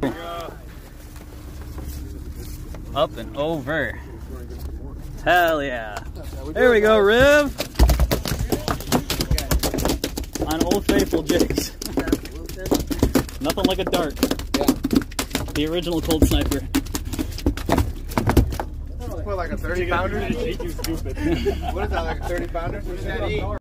Up and over. Hell yeah. There we go, Riv. On Old Faithful jigs. Nothing like a dart. Yeah. The original Cold Sniper. What, like a 30 pounder? What is that, like a 30 pounder?